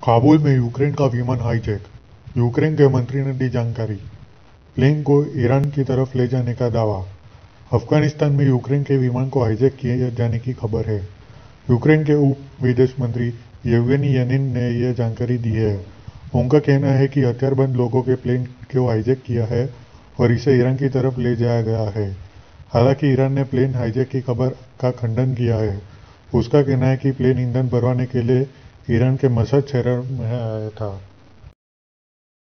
काबुल में यूक्रेन का विमान हाईजैक। यूक्रेन के मंत्री ने दी जानकारी। प्लेन को ईरान की तरफ ले जाने का दावा। अफगानिस्तान में यूक्रेन के विमान को हाईजैक किए जाने की खबर है। यूक्रेन के उप विदेश मंत्री येवगेनी यानिन ने यह जानकारी दी है। उनका कहना है कि हथियारबंद लोगों के प्लेन को हाईजैक किया है और इसे ईरान की तरफ ले जाया गया है। हालांकि ईरान ने प्लेन हाईजैक की खबर का खंडन किया है। उसका कहना है कि प्लेन ईंधन भरवाने के लिए ईरान के मशहद शहर में आया था।